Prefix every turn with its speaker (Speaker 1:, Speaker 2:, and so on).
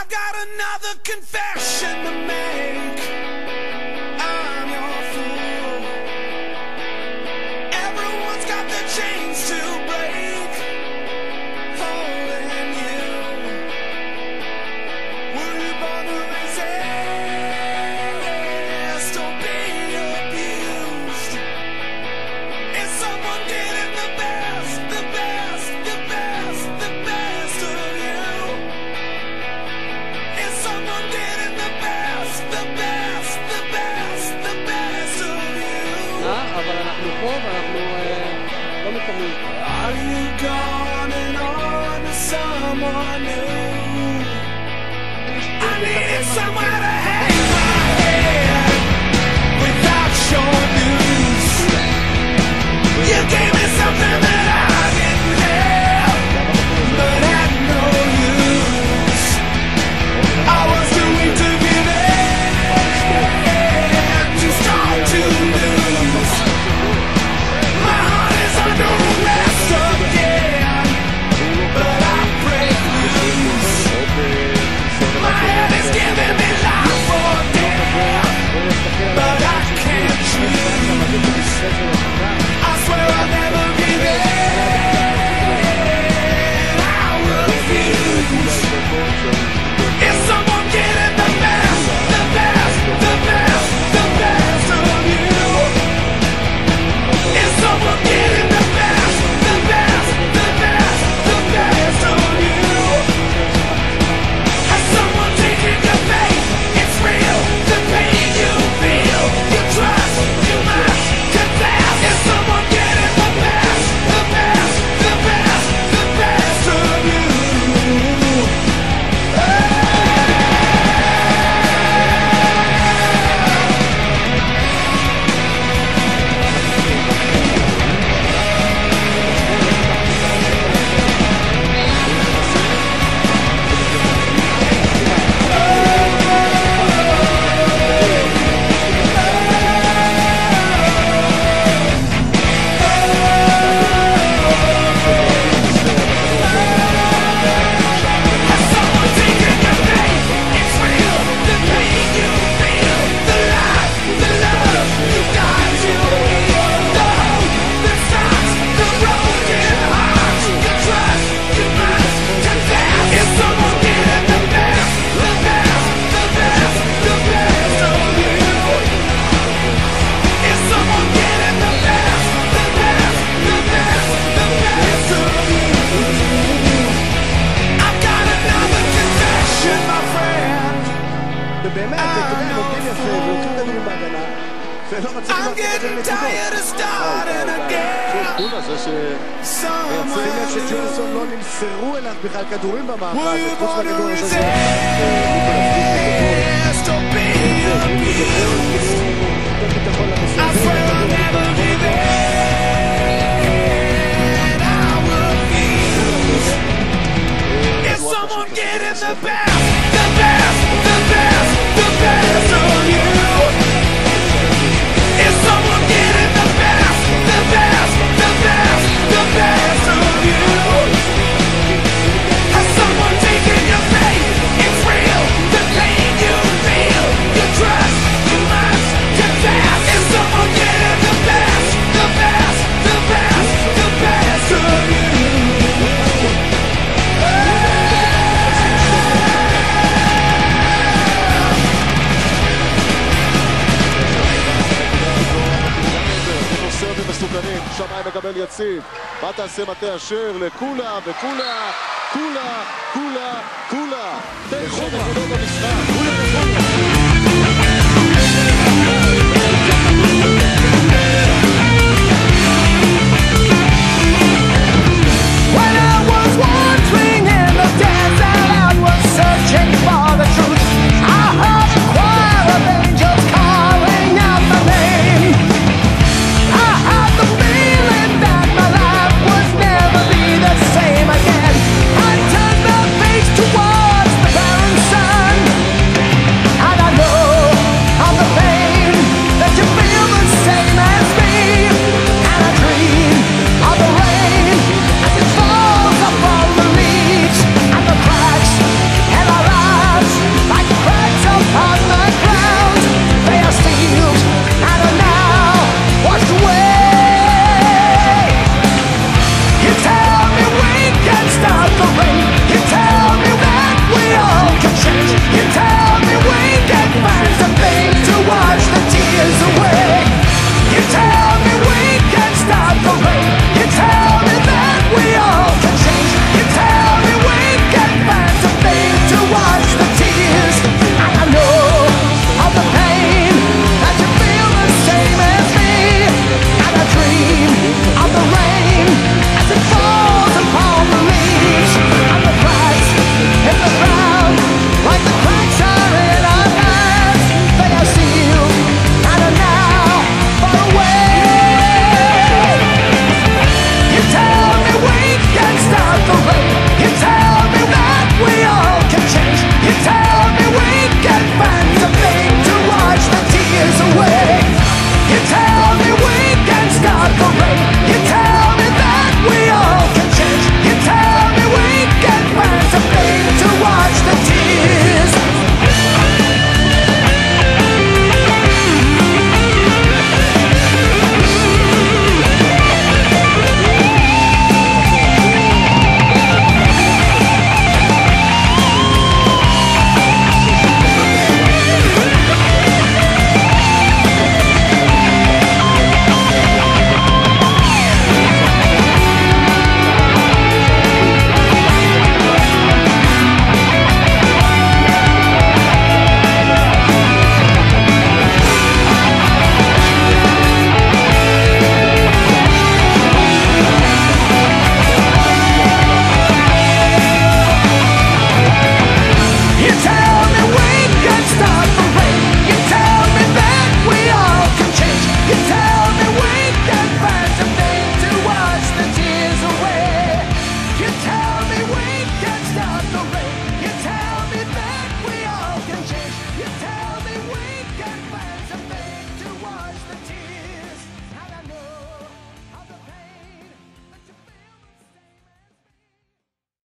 Speaker 1: got another confession to make. I'm your fool. Everyone's got their chains to break, holding you. Were you born to resist or be abused? Is someone getting the best, the best, the best, the best of you? Is someone getting the best, the best, the best, the best of you?
Speaker 2: אבל אנחנו פה ואנחנו לא מתכוונים.
Speaker 1: Are you gone and on to someone new? I needed somewhere to hang my head without your news. You gave me something that I didn't have, but had no use. I was too weak to give in, too strong to lose. My heart is under arrest again, but I break loose. My head is giving me life or death, but I can't choose. I swear I'll never give in. I refuse. Is someone getting the best, the best, the best, the best of you? Is someone getting the best, the best, the best, the best of you? Has someone taken your faith? It's real, the pain you feel, you trust, you must confess. Is someone getting the best, the best, the best, the best of you? Has someone taken your faith? It's real, the pain you feel, the life, the love you got to heal, the hope that stops the broken hearts, you trust, you must confess. Is someone getting the best, the best, the best, the best of you? Is someone getting the best, the best, the best, the best of you? I've got another confession, my friend.
Speaker 2: ובאמת, אתה יודע, נותנים יפה, ולוקחים כדורים בהגנה, ולא מצליחים
Speaker 1: I'm getting tired of starting again.
Speaker 2: קולה, זה שים לב שג'ונסון לא נמסרו אליו בכלל כדורים במערכה
Speaker 1: Were you
Speaker 2: הזאת, חוץ
Speaker 1: born to
Speaker 2: מהכדור הזה
Speaker 1: resist or be abused? I swear I'll never give in. I refuse. Is someone getting the best, the best, the best, the best of you? Is someone getting the best, the best, the best, the best of you? Has someone taken your faith? It's real, the pain you feel, you trust, you must confess. Is someone getting the best, the best, the best, the best of you?
Speaker 3: מסוכנים, שמיים מקבל יציב, מה תעשה מטה אשר לקולה, וקולה, קולה, קולה, קולה, 9 נקודות במשחק.